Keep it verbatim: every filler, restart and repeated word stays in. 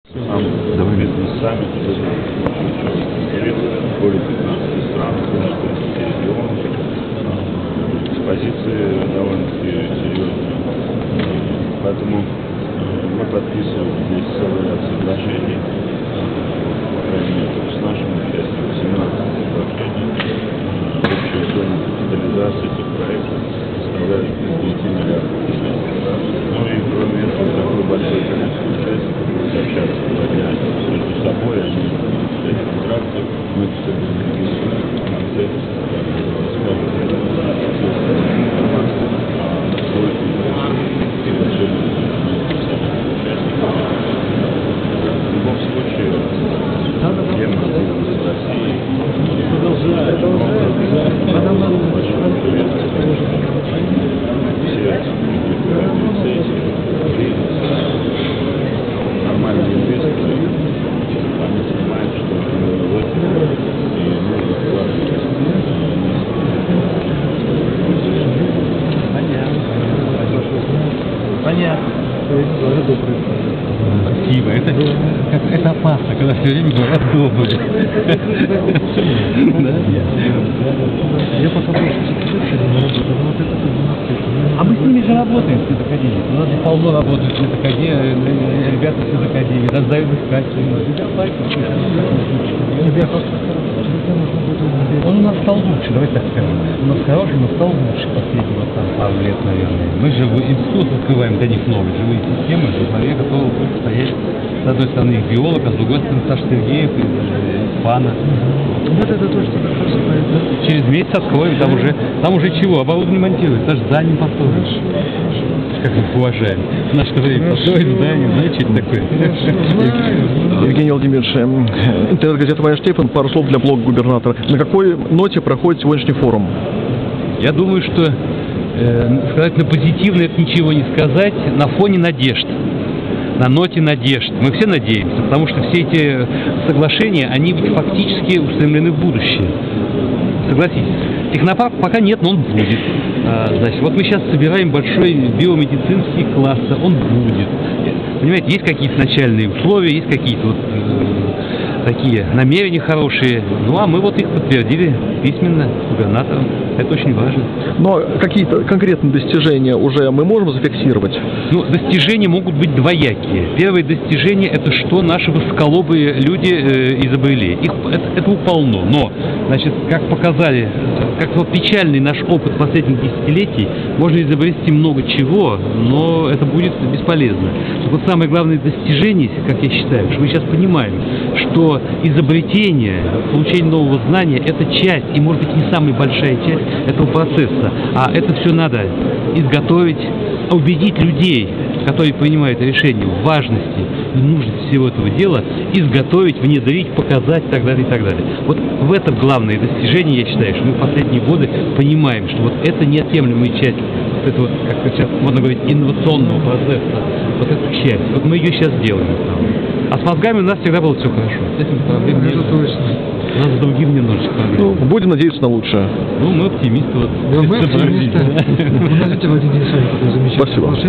Сам бизнес-саммит более пятнадцати стран, более тридцати регионов, с позиции довольно-таки серьезной. Поэтому мы подписываем здесь целый ряд соглашений, по крайней мере, с нашим участием, семнадцать соглашений. Общая сумма капитализации этих проектов составляет десять миллиардов рублей. Ну и кроме этого, такое большое количество участников будет общаться между собой, они эти контракты, мы это все будем регистрировать в конце, скажем, информацию о свойстве и решении самих участников. В любом случае, тема бизнеса в России продолжает большой интерес. Все привлекают лицензии, нормальные инвесторы, они понимают, что в этом и нужно вкладывать. Понятно. Спасибо. Это, это опасно, когда все время говорят добрые. Я пока больше не работаю, но вот это А мы с ними же работаем, с Академией. У нас здесь полно работают с Академией, ребята с Академии, нас дают искать. Он у нас стал лучше, давайте так скажем. У нас хороший, но стал лучше последние пару лет, наверное. Мы же в институт открываем для них новые живые системы, во главе готовы стоять с одной стороны их биолог, а с другой стороны Саша Сергеев из Испана. Вот это то, что Через месяц откроем, там уже, там уже чего, оборудование монтируют, даже здание построили. Как мы их уважаем. В наше время построить здание, знаете, что это такое? Евгений Владимирович, интернет-газета «Вайнштейн», пару слов для блога губернатора. На какой ноте проходит сегодняшний форум? Я думаю, что э, сказать на позитивно это ничего не сказать, на фоне надежд. На ноте надежд. Мы все надеемся, потому что все эти соглашения, они ведь фактически устремлены в будущее. Согласитесь. Технопарк пока нет, но он будет. А, значит, вот мы сейчас собираем большой биомедицинский класс, он будет. Понимаете, есть какие-то начальные условия, есть какие-то вот э, такие намерения хорошие. Ну, а мы вот их подтвердили письменно губернатором. Это очень важно. Но какие-то конкретные достижения уже мы можем зафиксировать? Ну, достижения могут быть двоякие. Первое достижение — это что наши высоколобые люди э, изобрели. Их, это, этого полно. Но, значит, как показали, как вот печальный наш опыт последних десятилетий, можно изобрести много чего, но это будет бесполезно. Так вот, самое главное достижение, как я считаю, что мы сейчас понимаем, что изобретение, получение нового знания — это часть, и может быть не самая большая часть этого процесса. А это все надо изготовить, убедить людей, которые принимают решения в важности и нужности всего этого дела, изготовить, внедрить, показать и так далее, и так далее. Вот в этом главное достижение, я считаю, что мы в последние годы понимаем, что вот это неотъемлемая часть вот этого, как сейчас можно говорить, инновационного процесса, вот эту часть. Вот мы ее сейчас делаем. А с мозгами у нас всегда было все хорошо. С этим проблем нет. У нас с другим немножечко проблем. Ну, будем надеяться на лучшее. Ну, мы оптимисты. Вот. Да, мы оптимисты. Вы знаете, Владимир Александрович, такой замечательный. Спасибо.